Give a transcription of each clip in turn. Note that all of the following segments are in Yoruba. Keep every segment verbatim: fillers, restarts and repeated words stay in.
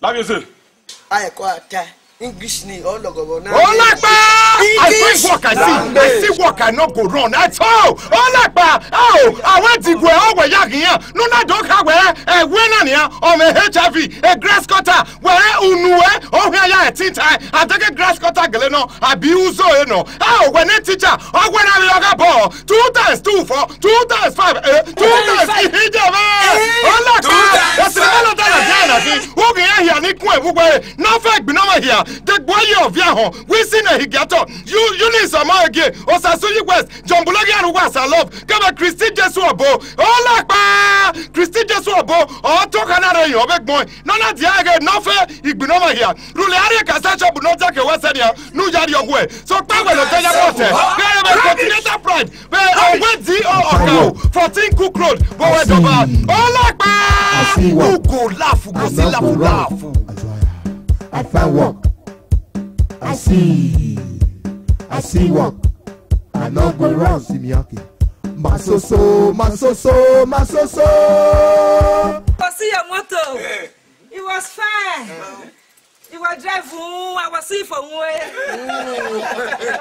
Have you seen? I quite English ni all of now. Olakpa! I see work I see. I see work I not go wrong. That's all. Olakpa! Oh, I went to go over here. No, no, don't have where a winner here on a H I V, a grass cutter, where Unue, oh, here I think I take a grass cutter, Galeno, abuse, you know. Oh, when a teacher, oh, when I yoga ball, two times two, four, two times five, two times eight, Olakpa! That's the Melodana, who can hear Nick, no fact, be no here. The boy of Yahoo, we seen a higato. You, you need some more again. Osasuyi West, John Bulagian was I love. Come on, Christy Jesuabo. Oh, like Christy Jesuabo. Oh, talk another your big boy. None of the other, no fair. He be over here. Ruliari Casacha, but not take a Western, no yard your way. So, Papa, I'll tell you what. Continental Pride. Where went the oh, fourteen Cook Road. Oh, like who go laugh, who go see laugh, laugh. I find work. I see, I see work. I not go around see me okay. Masoso, masoso, masoso. I see your motor. It was fine. You were driving. I was see from where.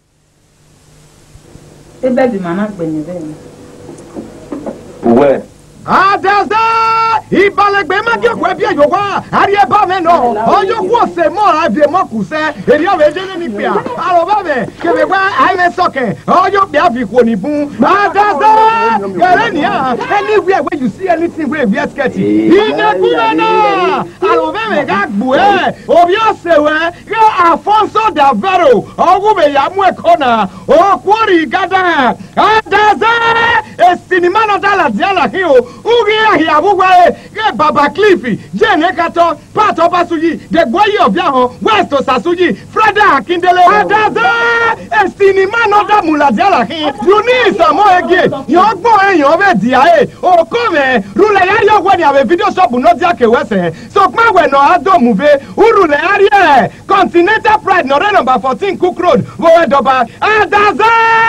Hey baby, man, I'm going to Where? Ah, there's that! He balak be make you kwebia yowa. Ari e ba me no. Oyo ku se mo ra bi mo ku se. Eri o be je ni pia. Aro ba be ke be wa ai me soke. Oyo bi afi ko ni bun. Ah, there's that! Garenia. Anywhere where you see anything where be sketchy. Ina kuna. Aro ba me ga gbu e. Obi o se we. Yo Afonso Davero. Ogu be ya mu e kona. O kwori gada. Ah, there's that! E cinema no dala diala hiyo. Ugi here Bugwae, get Baba Cliffy, Jane Kato, Pat Obasuji, the boy of Yaho, West Osasuji, Freda Kindele, Adaza, and Cinema no da Muladiala here. You need some more again. Your boy, your Vedia, oh, come, Rularia, when you have a video shop, not Jackie West. So, Mawe no Ado Move, Urularia, Continental Pride, no number fourteen Cook Road, Woedoba, Adaza.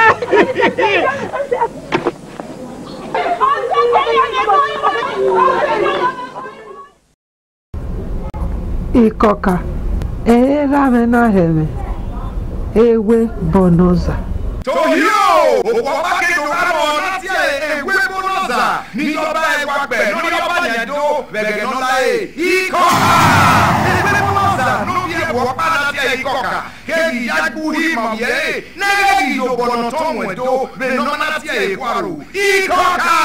Ikoka, era mena heme, ewe bonoza. Tohio, wapake dokamo natia ewe bonoza. Ni yoba ekwape, no yoba nyado, vege nola e. Ikoka, ewe bonoza, no ye wapa natia ikoka. Kegi yagu hima ye, negi yo bonotomo edo, ve no natia ekwaru. Ikoka!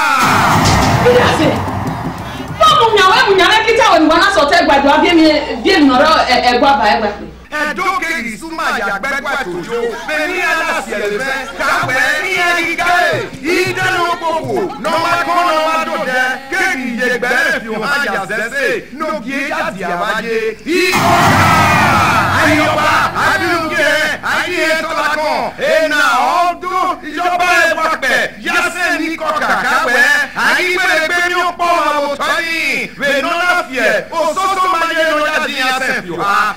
Como minha mãe, minha mãe que tá onde vai só ter guardado bem bem no é guaba é guaba. É do que isso mais já guarda tudo. Vem a se ele vem, cabe e cae. E de no pouco, não vai com não vai do de. Que de bem fio haja zese, no que já dia vai. E aí opa, aí o que? Aí é toda com. E na ondo, joba é guape. Já se ni coca cabe. Aí vai bem no pão botani. Vem não na fie. O soso maneiro já dia se fio ha.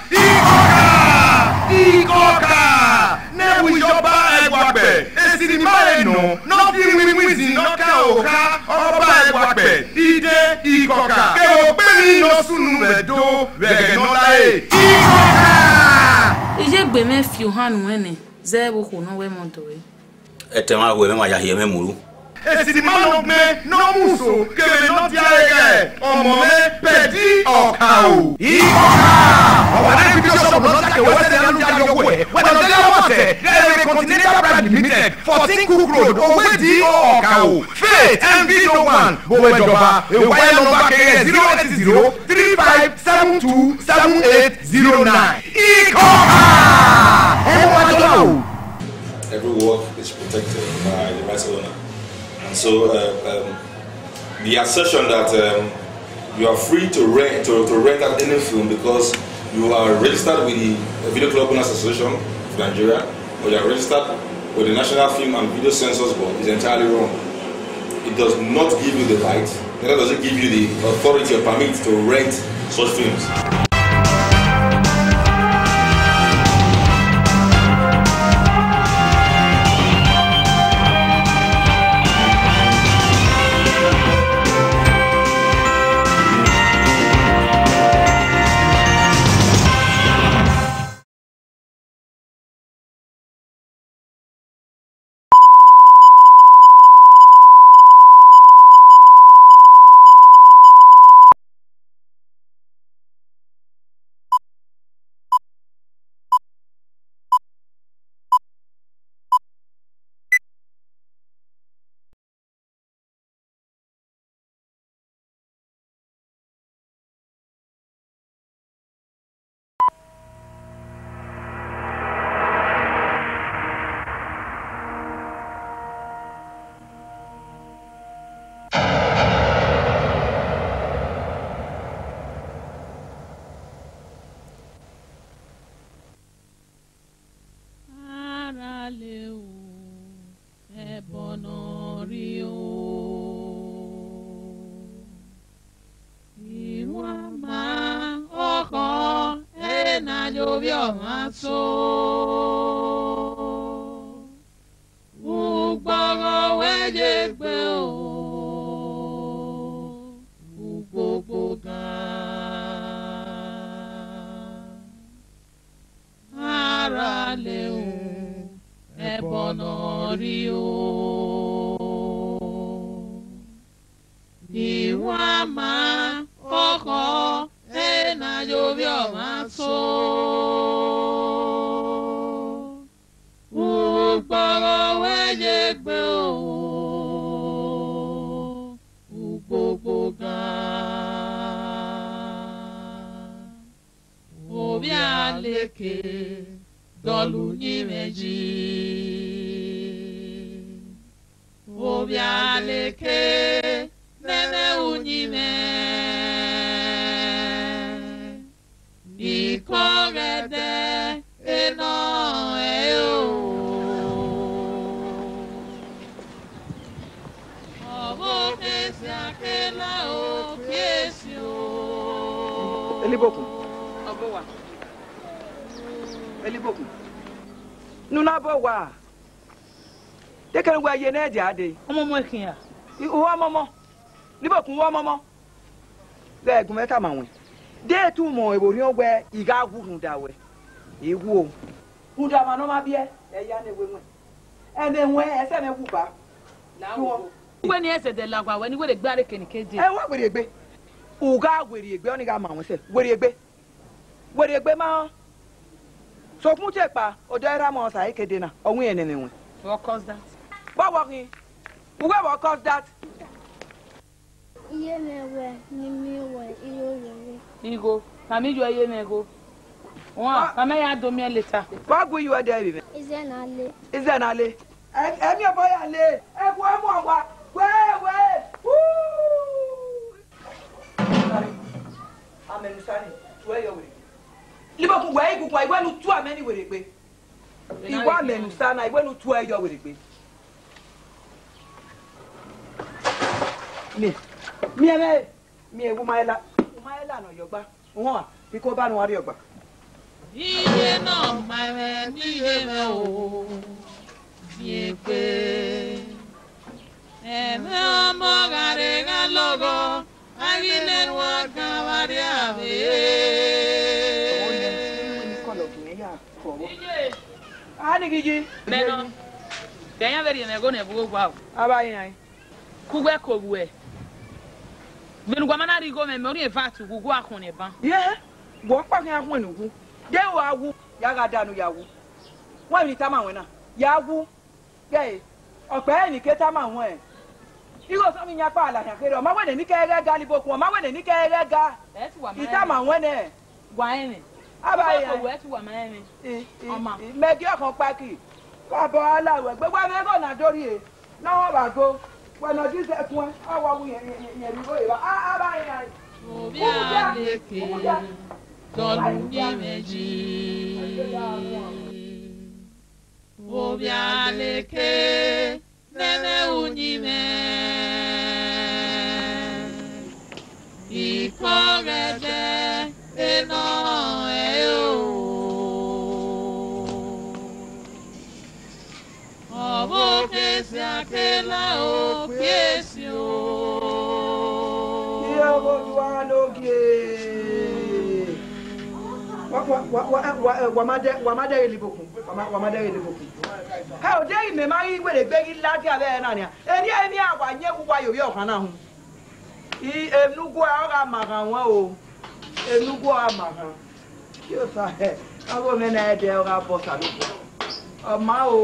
Ikoka! Nebu yoba egwape! Esi ni maeno! No fi wimwizi no ka oka! Oba egwape! Ide ikoka! Ke openi no sunu vedo! Vege no lae! Ikoka! Ije gbe me fi hanu ene. Ze wo ko no we monto we. Etema we me ma ya hie me muru. Esi ma no me no muso! Ke me no ti arege! Omo me pedi oka o! Ikoka! Owa na video shop no take we se anu ja yo we. When on the water, there is Continental Pride Limited, fourteen Cook Road, Owedi Okao. Faith M V no one. Owedoba, a wire number K zero eight zero three five seven two seven eight zero nine. Ikoka! Every work is protected by the rights owner. And so uh, um, the assertion that um, you are free to rent to, to rent out any film because you are registered with the Video Club Owners Association of Nigeria, or you are registered with the National Film and Video Censors Board is entirely wrong. It does not give you the right, neither does it give you the authority or permit to rent such films. jovio maso Ugbogo weje gbe o Ugbogo gan Ara le o ebono ri o Iwa ma oko e na jovio maso Ugbogo weje gbe o Ugbogo gan Obi aleke dolu ni meji Obi aleke nene unyime Nikogede eno eo Obo kesi akela o kesi o Eliboku. Obowa. Eliboku. Nuna bowa. Dekere wa ye na eje ade. Omo mo ekin ya. Uwa momo. Liboku uwa momo. Le egun meta ma wen. De tu mo ebori ogwe iga agwu hunda we. Iwu o. Hunda ma no ma bie. E ya na ewe nwe. E na enwe ese na egwu ba. La wo. Gbe ni ese de lagwa we ni we de gba re kenikeje. E wa gbere egbe. Uga gbere egbe oni ga ma won se. Gbere egbe. Gbere egbe ma. So kun te pa odo era mo sa ikede na. Ohun ene ne won. What caused that? What working? Who what caused that? Iye mewe ni mi we iyo yere. Igo, kami jo iye mego. Wa, kame ya do me later. What go you are there with? Is there na le? Is there na le? Eh, eh mi boy ale. Eh go mo wa. We we. Woo! Sorry. Amen sorry. Where you with? Libo ku we igu ku iwe nu tu ameni were pe. Iwa menu sana iwe nu tu eyo were pe. Mi mi eme mi ewu maila maila no yogba won bi ko ba nu ari ogba Iye no ma me ni ye me o Ye pe E me amo gare ga logo Agile wa ka varia ve Ani giji Neno. Tenya veri me go ne bugo gwa. abayi yan Kugwe kogwe. Venu gwa mana rigo me me ori e fatu gugu akun ne ban. ye wo pa kan ahun enugu de wo awu ya ga danu ya wu won ni ta ma won na ya wu ge ope ni ke ta ma won e Igo so mi nya pa ala yan kere o ma we ni ke re ga Liboku o ma we ni ke re ga E ti wa ma. ita ma won e Gwa ene. abayi Ko yan we ti wa ma ene. Ọma. Megi ọkàn paki bàbá aláwẹ̀ gbogbo ẹni ẹgbẹ́ ọ̀nà àdórí ẹ̀ náà bá go wọnà jíjẹ fún ẹ àwọn ohun yẹn yẹn ìwé ìwà ábáyé yẹn. Obi aleke dolu ni meji Obi aleke nene unyime Ikogede eno eo Obo kesi akela o kesi o Iye ojú wa lóge. Wàmádé Liboku wàmádé Liboku. Ẹ ò dé ìmẹ̀ máa ń gbèrè gbé yín láti abẹ́ ẹ̀ náà ni à. Ẹni ẹni àwà nyẹ́ wúwa yòówì ọ̀kan náà hùn. Enugwu ọ̀rọ̀ àmàrà wọn o. Enugwu àmàrà. Kí o sọ ẹ̀ ọ́gbọ́n mi náà ẹ̀ dẹ̀ ọ̀rọ̀ abọ́ sàlùkù. Ọ̀ma o.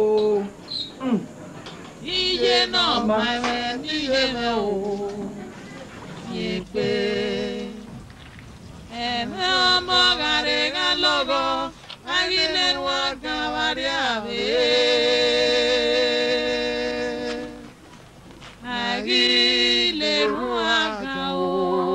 Iye náà máa ní iye mẹ́ o Ye pé Ẹ̀mẹ́ ọmọ gàrẹ́ gà lọ́gọ́ Agilẹ̀ wọ́n kan wá rí àwẹ̀ Agilẹ̀ wọ́n kan o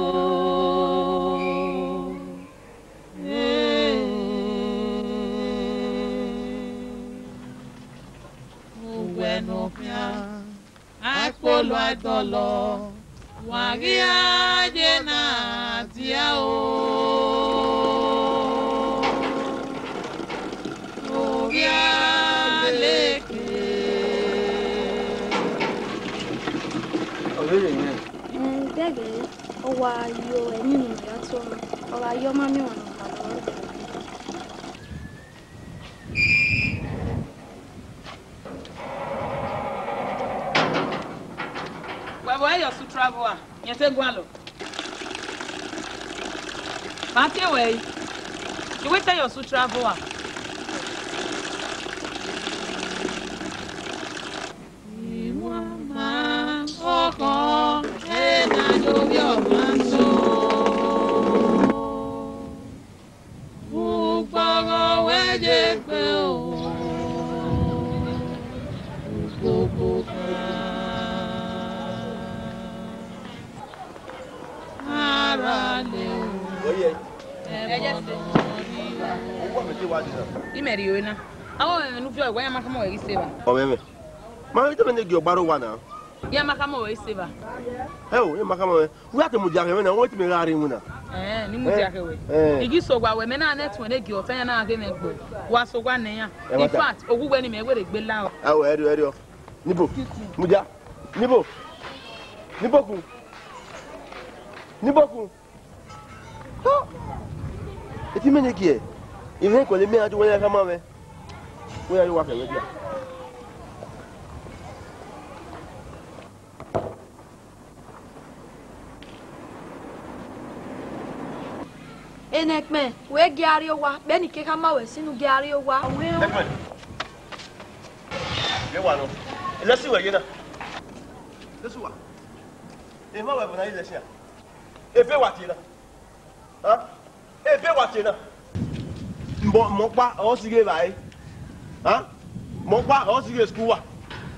Akpolo adolo wagia jena tia o be owa yo eni no ya to no owa yo mami won no Where where you to travel ah? You say gwalo. Party away. You wait till you to travel ah. Mama, oh, hey, na do your manso. Who follow where you go? Go go go. Imeri yona. Awo enu fi owa yamaka mo eri seba. O meme. Ma ite me ngi ogbaro wa na. Yamaka mo eri seba. Eh o yamaka mo. Wo ate mu jare me na wo ti me rare mu na. Eh ni mu jare we. Igi so gwa we me na net we ngi otan na age me gbo. Wa so gwa ne ya. In fact, ogugwe ni me we gbe la o. Awo eri eri o. Nibo. Muja. Nibo. Nibo ku. Nibo ku. Eti me ngi e. Ihe ko le me aju won kama me. Wo ya yo wa ke we dia. Enekme, we giari owa, be ni ke kama we sinu giari owa. Enekme. Ye wa no. Ele si we ye na. Lesu wa. E ma we bona ile sia. E fe wa ti na. Ha? E fe wa ti na. Mo mo pa o sige bai. Ha? Mo pa o sige school wa.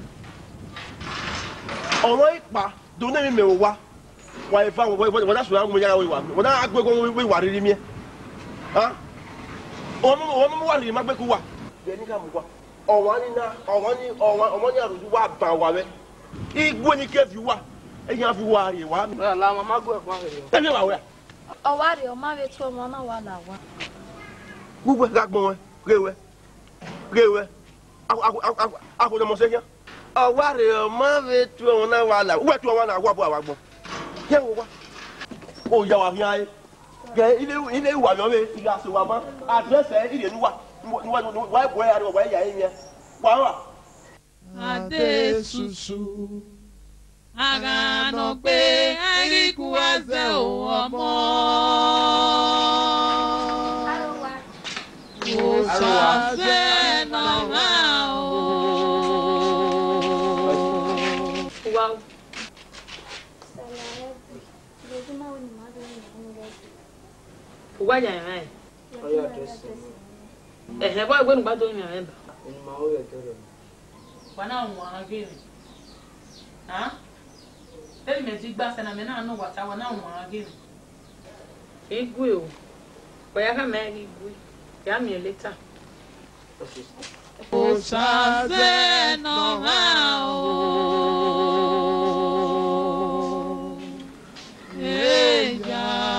Ọ̀rọ̀ ipa do na mi me wa. Wa e fa wo wo na so mo ya we wa. Wo na agbego we wa riri mi. Ha? O mo o mo wa riri ma gbeku wa. Be ni ka mo wa. Ọ̀wọ́n ni na ọ̀wọ́n ni ọ̀wọ́n ọ̀wọ́n ni aruju wa ba wa we. Igbo ni ke fi wa. E yan fi wa re wa. La ma ma go e kwa re. E ni wa we. Owa re o ma be tu omo na wa la wa. Gbogbo ga gbon we rewe rewe ako mo se yan ọwá rẹ ọmọ rẹ tu ọ̀hún náà wà là wúwẹ́ tu ọ̀hún náà wà bọ̀ àwọn agbọ̀n yẹ wo wá o yà wà hìá yẹ kẹ ilé ilé ìwà mi ọ̀rẹ́ ìgbà sọ wà mọ́ àdírẹ́sẹ̀ ìdè níwà níwà níwà ẹ̀bùn ẹ̀ àdìwọ̀ wà ẹ̀yà yẹn yẹn wà wà. Adé susu agànà pé àríkù ẹsẹ̀ òun ọmọ. Sase no mao. Wow. Uwa ya mai. Oya dress. Eh, he boy gwen gbado mi remember. Ni ma o ye tore. Wana nwa again. Ha? Tell me ti gba sana me na no wata wana nwa again. Igwe o. Oya ka me igwe. Ya mi later. O sase no mao. Eja.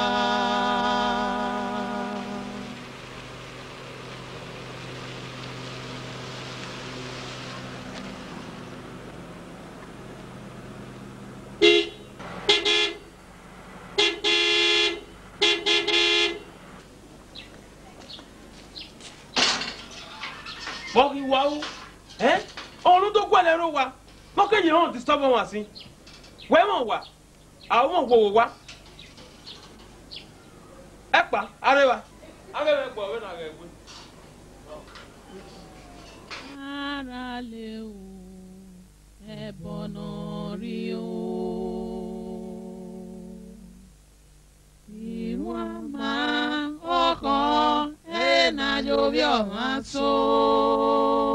Bogi wow, eh? Onu to gwa lero wa. Mo ke yin on disturb won asin. We mo wa. Àwọn wo wa. Epa, arewa. Arewa gbo we na ga egbe. Ara le o. Ebono ri o. Iwa ma oko e na jovio maso.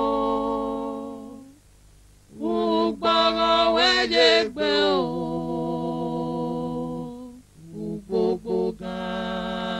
Ugbogo weje gbe o. Ugbogo gan.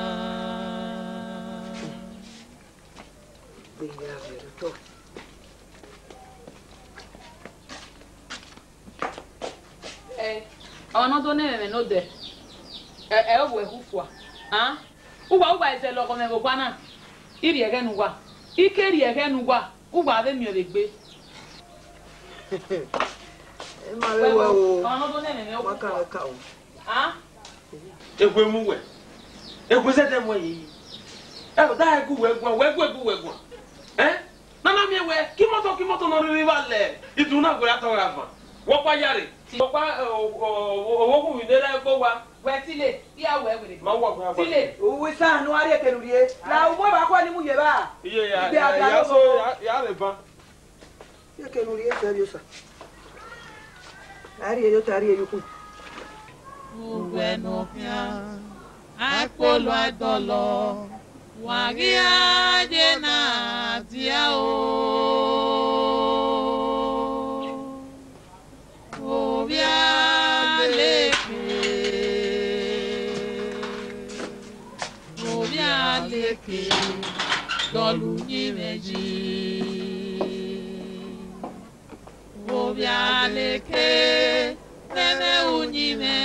Eh, ono to ne me no de. Eh eh wo ehufua. Ah? Ugba ugba ise lo ko me go na. Iri ege nugwa. Ikeri ege nugwa. Ugba be mi o le gbe. E ma le wo. Ono to ne me o. Wa ka ka o. Ah? Egwe mu we. Egwe se dem we yi. E da egwu we egwu, we egwu egwu we egwu. Eh? Nana mi we, ki moto ki moto no rival le. Itu na go ya to ra fa. Wo pa yare. Wo pa owo ku ide la ko wa. We tile, ya we we. Ma wo ko. Tile, o sa no ari ekenurie. La o mo ba ko ni mu ye ba. Iye ya. Ya so ya le ba. Ekenurie se bi so. Ari yo tari yo ku. Bueno, ya. Akolo adolo. Wagia jena dia o. Obia leke. Obia leke. Dolu ni meji. Obia leke. Nene unyime.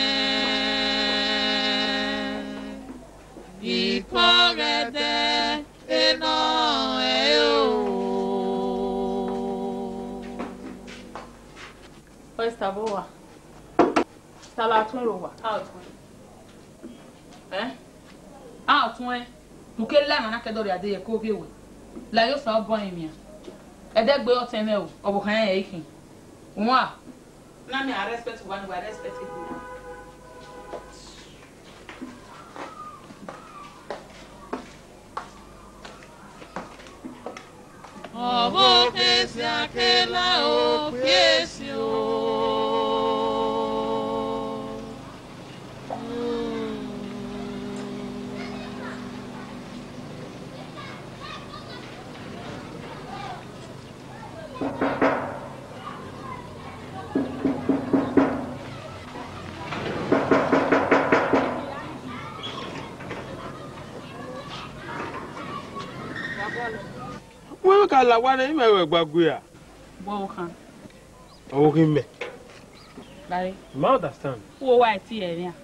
Ikorede eno eo. Pois tá boa. Tá lá tun rowa. Out. Eh? Out one. Muke la mana ke do ri ade ye ko bi we. La yo sa bo yin mi. E de gbe o teme o. Obo kan e ikin. Nwa. Na me I respect one, I respect it. Obo kesi akela o kesi o. Wewe kala wana ime we gbagbe ya. Bo kan. O ki me. Larry. Ma understand. Wo wa ti e ni.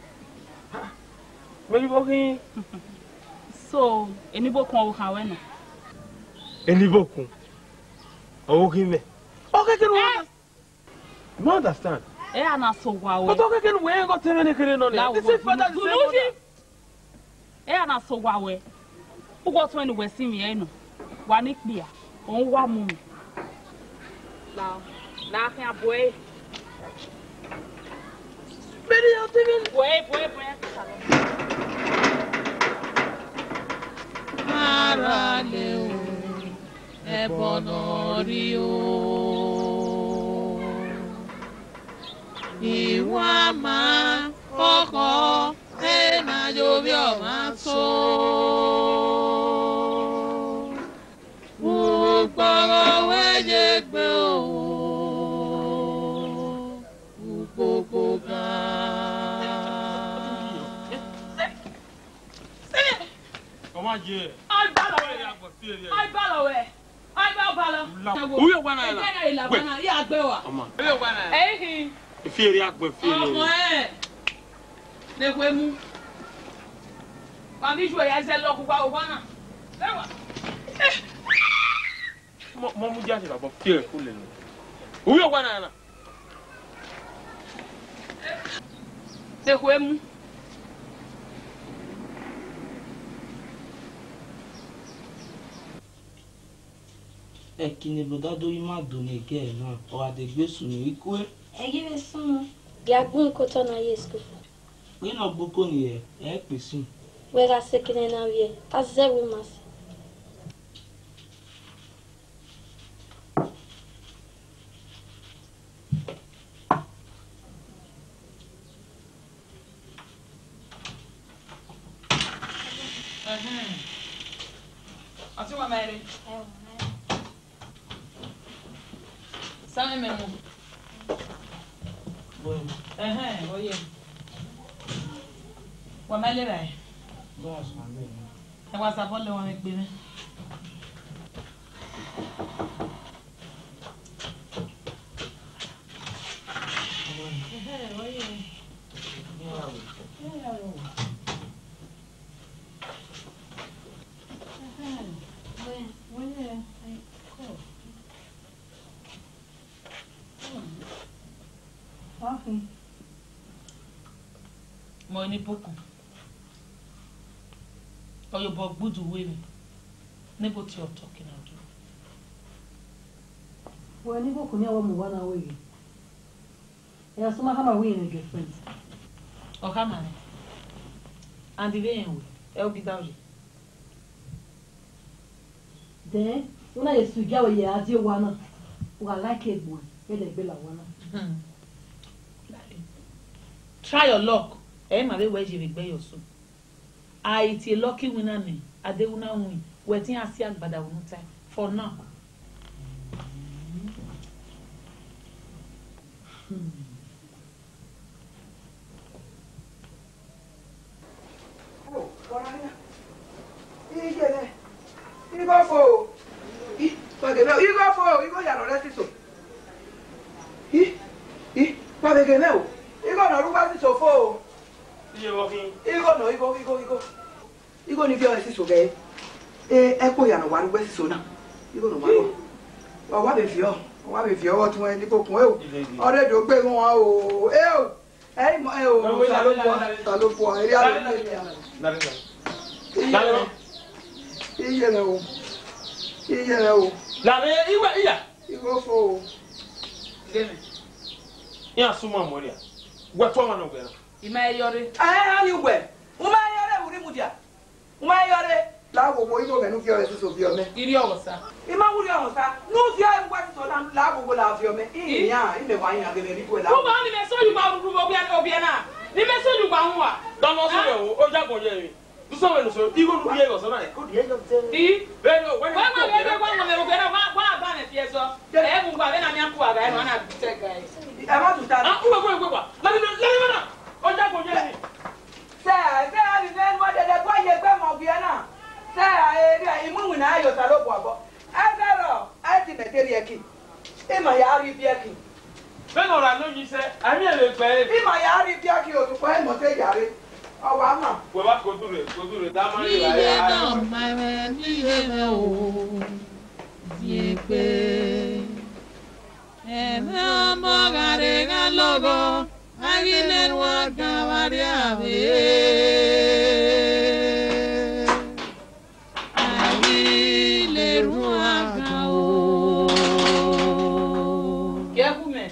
Me bo ki. So, eni bo kan wo kan we no. Eni bo kun. O ki me. O ke ken wa. Ma understand. E ana so wa we. But o ke ken we go tell me kere no ni. This is father the same. E ana so wa we. Who got when we see me, no? One is clear. On one moon. Now, now, here, boy. Many of them. Boy, boy, boy. Maraleo, Ebonorio. Iwama, Oko, Ena Jovio Maso. Ukpara weje gbe o. Ukokoka. Come on, yeah. I balo we. I balo we. I balo. Uyo wana la. We. Ya gbe wa. Oma. Uyo wana. Eh hi. Ifieri akwe fieri. Omo eh. Ne kwe mu. Wa mi jo ya se lo ku pa o wana. Lewa. Mo mo mu jasi la bo fieri kule no. Uyo wana la. Ne kwe mu. É que nem lugar do imado negue não, ou a de beso no ique. É que isso, gagun koto na yesko. We no buko ni é pesin. We ga sekine na wie. Azewu mas. Mhm. Ati wa mere. Sabe mesmo? Bueno. Aham, oye. Wa mele rai. Gosto, amigo. É o WhatsApp le wa me gbe me. Aham, oye. Mo ni boku. Or you bought good women. Nebo to your talking out. Well, you go to one away. There's some hammer winning your friends. Oh, come on. And the way I'll be down. Then, when I used to go here, as you wanna, who I like it one, where they bill one. Try your luck. Eh, my way you will your soup. I it's a lucky winner me. I de una win. Waiting I see but I will not time. For now. Oh, what are you? You get it. You go for. You go for. You go yano rest so. He, he, what they get now? You go no ruba so for. You go no, you go, you go, you go. You go ni bi o si so ge. Eh, e ko yano wa ruba si so na. You go no wa. Wa wa be fi o. Wa be fi o tun e ni ko kun e o. Ore do gbe won o. E o. Eh mo e o. Ta lo po, ta lo po. E ya lo ni ya. Na le. Na le. Iye na o. Iye na o. La me iwa iya. Igo fo. Geme. Ya suma moria. Gwa to ma no gbe na. Ima yore. Ah, ani gwe. Uma yore uri mudia. Uma yore. La go go ino genu fi o so fi o me. Iri owosa. Ima wuri owosa. Nu fi o ngwa so na la go go la fi o me. I ya, i me wa yin agebe ni ko la. Ko ba ni me so yu ma ru bo bia obi na. Ni me so yu gba hu a. Don lo so o o ja go ye mi. Du so we no so igo nu ye go so na. Ko die yo te. I. Be no, we. Wa ma be be kwa me obi na wa wa ba na fi so. E mu gba be na mi aku aga e no na check guys. E ma tu ta. Ah, uwe uwe uwe. La ni la ni na. O ja go ye mi. Se, se a bi ben mo de de kwa ye gbe mo bi na. Se a e ri imu na ayo ta lo bo abo. E zero, e ti meteri eki. E ma ya ri bi eki. Be no ra no yi se, ami e le pe. E ma ya ri bi eki o tu kwa e mo te yare. O wa ma. We wa ko dure, ko dure da ma ri la Iye ya. náà máa rẹ̀ níye rẹ̀ o, yé pé. Ẹ̀mẹ́ ọmọ gàdé ká lọ́gọ́, ayílẹ̀ wá káwárí àwẹ̀. Ayílẹ̀ rú àgbà o. Careful, man.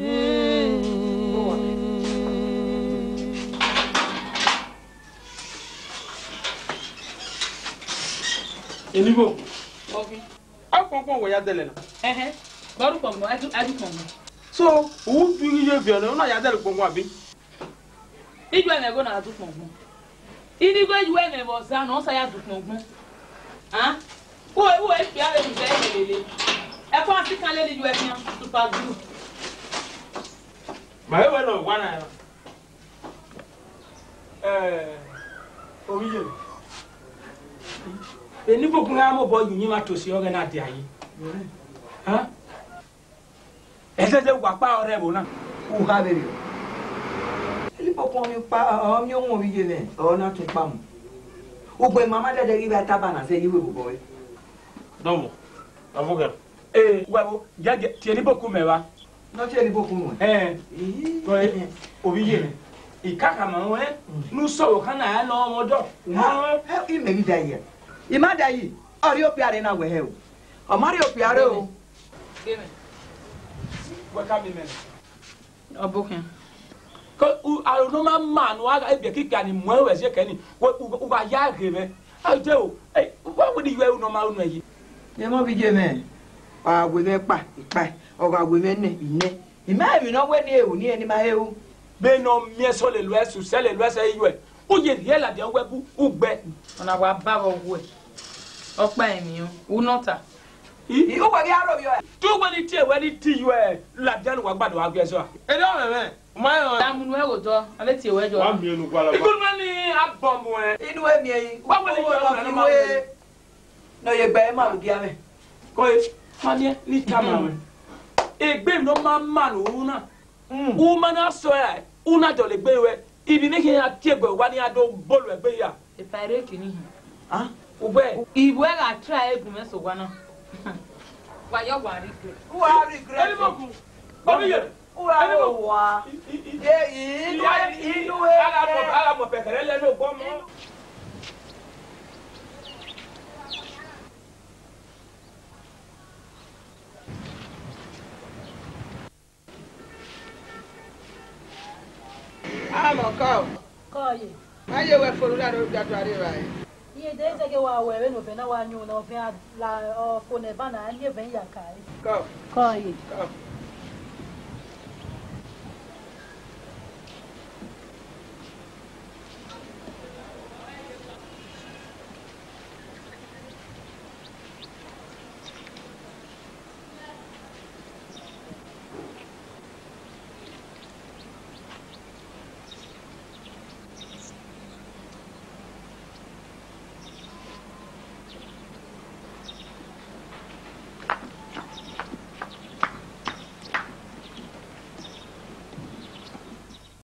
Enigo. Okay. A ko ko we ya dele na. Eh eh. Baru pomo, adu adu pomo. So, who do you have your na ya dele pomo abi? Ijo na go na adu pomo. Ini go ijo na bo sa na o sa ya adu pomo. Ah? Wo wo e fi ale mi se lele. E ko asi kan le ijo e fi an super glue. Ma e we no wa na. Eh, obi je. Eni go kunga mo boy yin ma to si oge na de ayi. Ha? Ese se wa pa ore bo na. U ha beri. Ele po pon mi pa o mi ohun bi je be. O na tun pa mu. O gbe mama de de ri ba ta bana se yiwe bo boy. Domo. Avoga. Eh, wa bo ja ge ti eni boku mewa. No ti eni boku mu. Eh. Ko e obi je. Ikaka ma won e. Nu so kana ya no mo do. Ha, e me bi da ye. Imada yi, ori opiare na we he o. O mari opiare o. Geme. Wa ka mi men. Obuken. Ko u aro no ma man wa ga e be kika ni mo we se kani. U ga ya gebe. A je o. Eh, wa wo di you no ma unu yi. Ye mo bi je me. Pa we me pa, ipa. O ga we me ne, ine. Ima mi no we ni e o ni eni ma he o. Be no mi so le lo esu se le lo se yi we. O ye rie la de we bu u gbe. Ona wa ba wo we. Opa emi o. U nota. I o wa bi aro bi o. Tu we ni tie we ni ti you e la de wa gbadu wa gbe so. E do me me. Ma yo. Da mu nu e wo do. Ale ti e we jo. Wa mi enu kwa la. Igun ma ni abom we. Inu e mi e. Wa we ni yo na ma we. No ye gbe ma bi ame. Ko e ma ni ni tama we. E gbe no ma ma no una. U ma na so e. Una do le gbe we. Ibi ni ke ya tie gbe wa ni ado bolu e gbe ya. E pare kini. Ah? Ugbe. Ibu e ga try egwu me so gwa na. Wa yo gwa regret. Wa regret. Eni boku. Obi ye. Wa wa. Ye inu e inu e. Ala bo ala Amo ko. Ko ye. Aye we foro la do gatu ari rai. Iye de se ke wa we no fe na wa nyu na o fe la o fo ne ba na ni e ben ya kai. Ko. Ko ye.